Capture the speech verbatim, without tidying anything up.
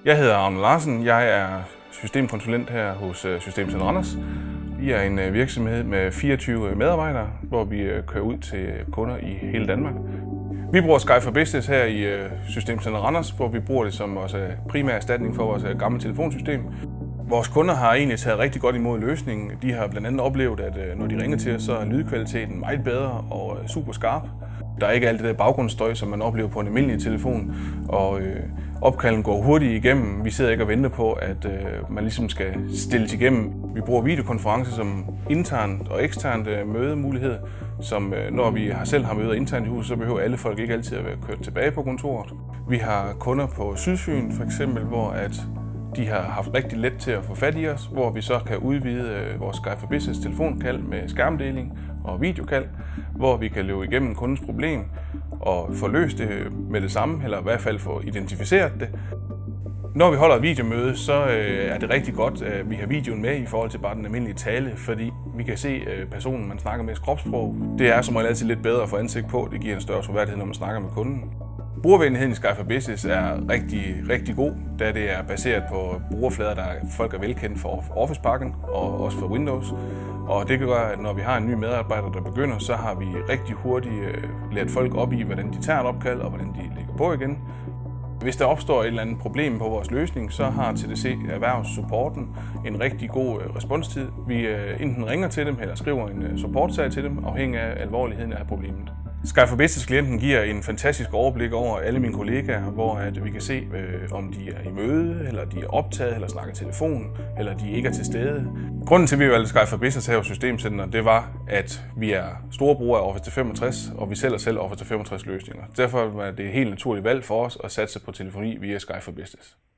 Jeg hedder Arne Larsen. Jeg er systemkonsulent her hos Systemcenter Randers. Vi er en virksomhed med fireogtyve medarbejdere, hvor vi kører ud til kunder i hele Danmark. Vi bruger Sky for Business her i Systemcenter Randers, hvor vi bruger det som vores primære erstatning for vores gamle telefonsystem. Vores kunder har egentlig taget rigtig godt imod løsningen. De har blandt andet oplevet, at når de ringer til os, så er lydkvaliteten meget bedre og super skarp. Der er ikke alt det der baggrundsstøj, som man oplever på en almindelig telefon, og øh, opkalden går hurtigt igennem. Vi sidder ikke og venter på, at øh, man ligesom skal stilles igennem. Vi bruger videokonferencer som internt og eksternt øh, mødemulighed, som øh, når vi har selv har møder internt i huset, så behøver alle folk ikke altid at være kørt tilbage på kontoret. Vi har kunder på Sydfyn for eksempel, hvor at de har haft rigtig let til at få fat i os, hvor vi så kan udvide vores Sky for Business telefonkald med skærmdeling og videokald, hvor vi kan løbe igennem kundens problem og få løst det med det samme, eller i hvert fald få identificeret det. Når vi holder et videomøde, så er det rigtig godt, at vi har videoen med i forhold til bare den almindelige tale, fordi vi kan se personen, man snakker med, kropssprog. Det er som regel altid lidt bedre at få ansigt på, det giver en større troværdighed, når man snakker med kunden. Brugervenligheden i Sky for Business er rigtig, rigtig god, da det er baseret på brugerflader, der folk er velkendt for Office-pakken og også for Windows. Og det gør, at når vi har en ny medarbejder, der begynder, så har vi rigtig hurtigt lært folk op i, hvordan de tager et opkald og hvordan de lægger på igen. Hvis der opstår et eller andet problem på vores løsning, så har T D C Erhvervssupporten en rigtig god responstid. Vi enten ringer til dem eller skriver en supportsag til dem, afhængig af alvorligheden af problemet. Sky for Business-klienten giver en fantastisk overblik over alle mine kollegaer, hvor at vi kan se, øh, om de er i møde, eller de er optaget, eller snakker telefon, eller de ikke er til stede. Grunden til, at vi valgte Sky for Business her hos Systemcenter, det var, at vi er store brugere af Office tre femogtres, og vi sælger selv Office tre femogtres løsninger. Derfor var det et helt naturligt valg for os at satse på telefoni via Sky for Business.